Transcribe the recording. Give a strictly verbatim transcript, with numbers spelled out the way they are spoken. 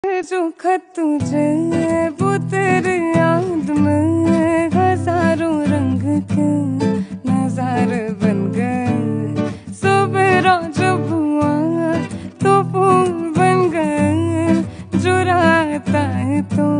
जो खत तुझे वो तेरी याद में हजारों रंग के नजारे बन गए। सवेरा जब हुआ तो फूल बन गए, जो रात आए तो